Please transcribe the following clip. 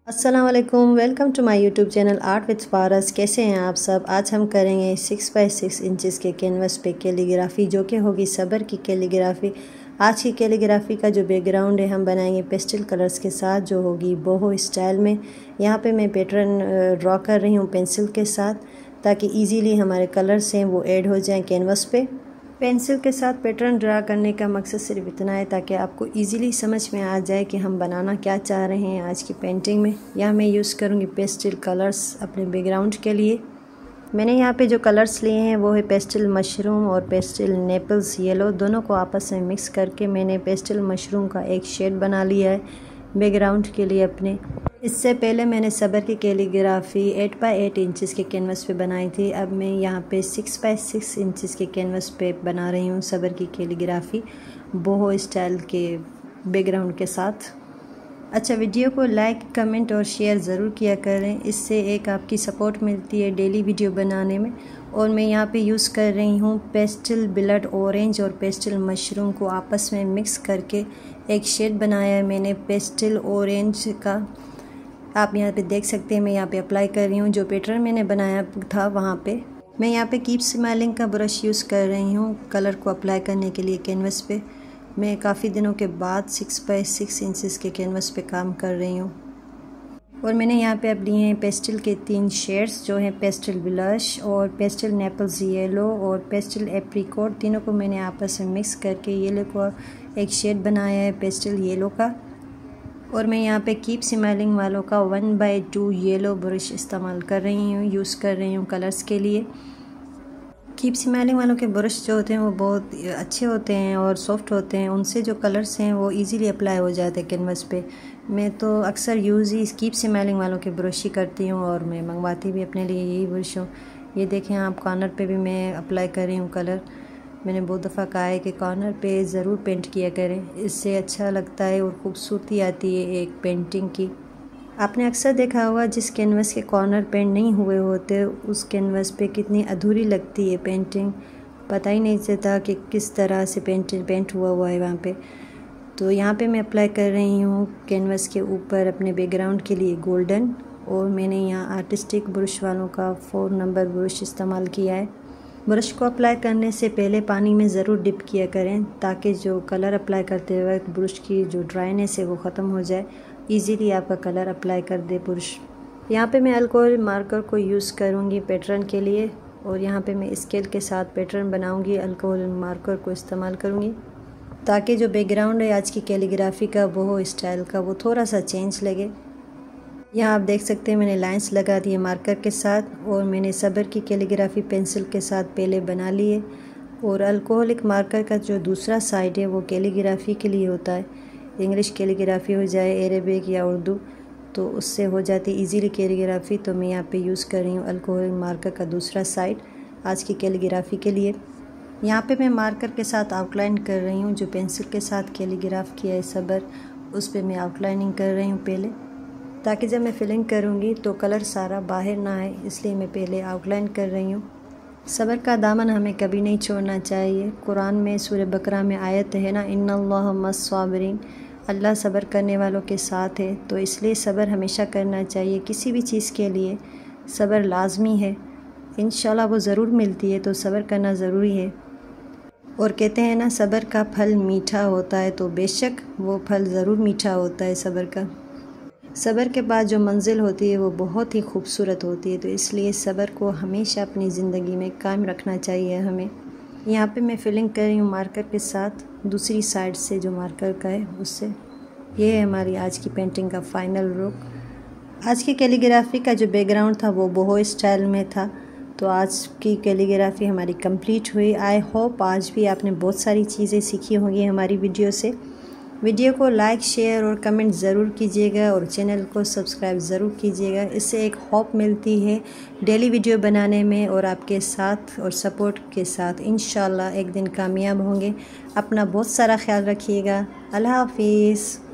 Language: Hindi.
अस्सलाम वालेकुम, welcome to my YouTube channel art with Paras. कैसे हैं आप सब। आज हम करेंगे 6 बाई 6 इंचज़ के कैनवस पे कैलीग्राफी, जो कि होगी सबर की कैलीग्राफी। आज की कैलीग्राफी का जो बैकग्राउंड है हम बनाएंगे पेस्टल कलर्स के साथ, जो होगी बोहो स्टाइल में। यहाँ पे मैं पैटर्न ड्रॉ कर रही हूँ पेंसिल के साथ, ताकि ईजीली हमारे कलर्स हैं वो ऐड हो जाएँ कैनवस पे। पेंसिल के साथ पैटर्न ड्रा करने का मकसद सिर्फ इतना है ताकि आपको इजीली समझ में आ जाए कि हम बनाना क्या चाह रहे हैं आज की पेंटिंग में। यहाँ मैं यूज़ करूँगी पेस्टल कलर्स अपने बैकग्राउंड के लिए। मैंने यहाँ पे जो कलर्स लिए हैं वो है पेस्टल मशरूम और पेस्टल नेपल्स येलो। दोनों को आपस में मिक्स करके मैंने पेस्टल मशरूम का एक शेड बना लिया है बैकग्राउंड के लिए अपने। इससे पहले मैंने सबर की कैलीग्राफी 8 बाई 8 इंचज़ के कैनवस पे बनाई थी। अब मैं यहाँ पे 6 बाई 6 इंचज़ के कैनवस पे बना रही हूँ सबर की कैलीग्राफी बोहो स्टाइल के बैकग्राउंड के साथ। अच्छा, वीडियो को लाइक कमेंट और शेयर ज़रूर किया करें, इससे एक आपकी सपोर्ट मिलती है डेली वीडियो बनाने में। और मैं यहाँ पे यूज़ कर रही हूँ पेस्टल ब्लड ऑरेंज और पेस्टल मशरूम को आपस में मिक्स करके एक शेड बनाया है मैंने पेस्टल ऑरेंज का। आप यहाँ पे देख सकते हैं मैं यहाँ पे अप्लाई कर रही हूँ जो पैटर्न मैंने बनाया था वहाँ पे। मैं यहाँ पे कीप स्माइलिंग का ब्रश यूज़ कर रही हूँ कलर को अप्लाई करने के लिए कैनवस पे। मैं काफ़ी दिनों के बाद 6 बाई 6 इंचज़ के कैनवस पे काम कर रही हूँ। और मैंने यहाँ पे अब लिए हैं पेस्टल के 3 शेड्स, जो हैं पेस्टल ब्लश और पेस्टल नेपल्स येलो और पेस्टल एप्रिकॉट। तीनों को मैंने आपस में मिक्स करके येलो को एक शेड बनाया है पेस्टल येलो का। और मैं यहाँ पे कीप स्माइलिंग वालों का 1 बाई 2 येलो ब्रश इस्तेमाल कर रही हूँ, यूज़ कर रही हूँ कलर्स के लिए। कीप स्माइलिंग वालों के ब्रश जो होते हैं वो बहुत अच्छे होते हैं और सॉफ्ट होते हैं, उनसे जो कलर्स हैं वो इजीली अप्लाई हो जाते हैं कैनवस पे। मैं तो अक्सर यूज़ ही कीप स्माइलिंग वालों के ब्रश ही करती हूँ और मैं मंगवाती भी अपने लिए यही ब्रश हूँ। ये देखें आप, कॉर्नर पे भी मैं अप्लाई कर रही हूँ कलर। मैंने बहुत दफ़ा कहा है कि कॉर्नर पे ज़रूर पेंट किया करें, इससे अच्छा लगता है और ख़ूबसूरती आती है एक पेंटिंग की। आपने अक्सर देखा होगा जिस कैनवस के कॉर्नर पेंट नहीं हुए होते उस कैनवस पे कितनी अधूरी लगती है पेंटिंग, पता ही नहीं चलता कि किस तरह से पेंट हुआ है वहाँ पे। तो यहाँ पे मैं अप्लाई कर रही हूँ कैनवस के ऊपर अपने बैकग्राउंड के लिए गोल्डन। और मैंने यहाँ आर्टिस्टिक ब्रश वालों का 4 नंबर ब्रश इस्तेमाल किया है। ब्रश को अप्लाई करने से पहले पानी में ज़रूर डिप किया करें, ताकि जो कलर अप्लाई करते वक्त ब्रश की जो ड्राइनेस है वो ख़त्म हो जाए, इजीली आपका कलर अप्लाई कर दे ब्रश। यहाँ पे मैं अल्कोहल मार्कर को यूज़ करूँगी पैटर्न के लिए, और यहाँ पे मैं स्केल के साथ पैटर्न बनाऊँगी, अल्कोहल मार्कर को इस्तेमाल करूँगी, ताकि जो बैकग्राउंड है आज की कैलीग्राफी का बोहो स्टाइल का वो थोड़ा सा चेंज लगे। यहाँ आप देख सकते हैं मैंने लाइंस लगा दी है मार्कर के साथ, और मैंने सबर की कैलीग्राफी पेंसिल के साथ पहले बना लिए। और अल्कोहलिक मार्कर का जो दूसरा साइड है वो कैलीग्राफी के लिए होता है, इंग्लिश कैलीग्राफी हो जाए अरेबिक या उर्दू, तो उससे हो जाती है ईजीली कैलीग्राफी। तो मैं यहाँ पे यूज़ कर रही हूँ अल्कोहलिक मार्कर का दूसरा साइड आज की कैलीग्राफी के लिए। यहाँ पे मैं मार्कर के साथ आउटलाइन कर रही हूँ, जो पेंसिल के साथ कैलीग्राफ किया है सबर, उस पर मैं आउटलाइनिंग कर रही हूँ पहले, ताकि जब मैं फिलिंग करूँगी तो कलर सारा बाहर ना आए, इसलिए मैं पहले आउटलाइन कर रही हूँ। सबर का दामन हमें कभी नहीं छोड़ना चाहिए। कुरान में सूरह बकरा में आयत है ना, इन्नल्लाह मस्साबिरीन, अल्लाह सब्र करने वालों के साथ है। तो इसलिए सब्र हमेशा करना चाहिए, किसी भी चीज़ के लिए सब्र लाजमी है, इंशाल्लाह वो ज़रूर मिलती है, तो सब्र करना ज़रूरी है। और कहते हैं ना सब्र का फल मीठा होता है, तो बेशक वो फल ज़रूर मीठा होता है सब्र का। सब्र के बाद जो मंजिल होती है वो बहुत ही खूबसूरत होती है, तो इसलिए सब्र को हमेशा अपनी ज़िंदगी में कायम रखना चाहिए हमें। यहाँ पे मैं फिलिंग कर रही हूँ मार्कर के साथ, दूसरी साइड से जो मार्कर का है उससे। ये है हमारी आज की पेंटिंग का फाइनल लुक। आज की कैलीग्राफी का जो बैकग्राउंड था वो बोहो स्टाइल में था। तो आज की कैलीग्राफी हमारी कंप्लीट हुई। आई होप आज भी आपने बहुत सारी चीज़ें सीखी होंगी हमारी वीडियो से। वीडियो को लाइक शेयर और कमेंट ज़रूर कीजिएगा और चैनल को सब्सक्राइब ज़रूर कीजिएगा, इससे एक होप मिलती है डेली वीडियो बनाने में। और आपके साथ और सपोर्ट के साथ इंशाल्लाह एक दिन कामयाब होंगे। अपना बहुत सारा ख्याल रखिएगा। अल्लाह हाफिज़।